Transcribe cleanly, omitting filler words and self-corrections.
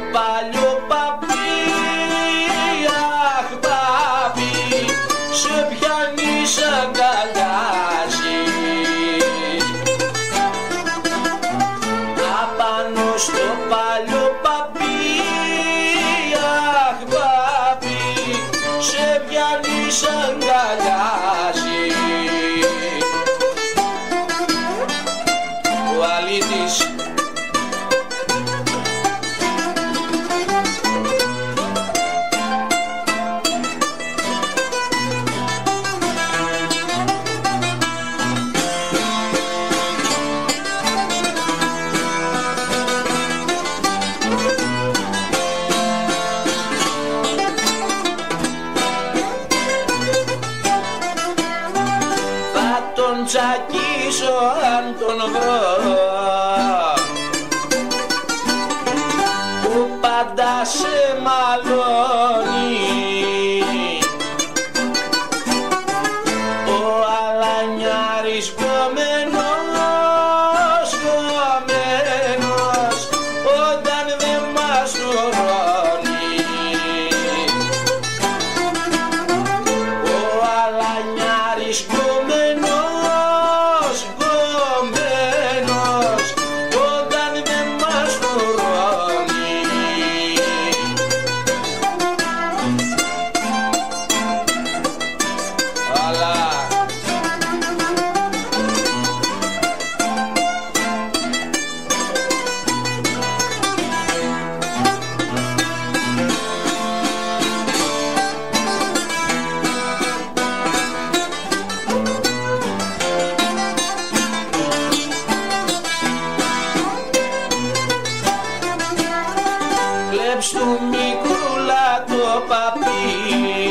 παλιό παπί, αχ παπί, σε πιάνει σαν αγκαλιάζεις. Απάνω στο παλιό παπί, αχ παπί, σε πιάνει σαν αγκαλιάζεις. Ο αλήτης τον τσακίσω αν τον βρω, που πάντα σε μαλώνει. Ο αλανιάρης γκόμενος, γκόμενος, όταν δεν μας γνωρώνει. Ο αλανιάρης γκόμενος, γκόμενος, όταν δεν μας γνωρώνει. Αλλά κλέψ' του μικρούλα το παπί,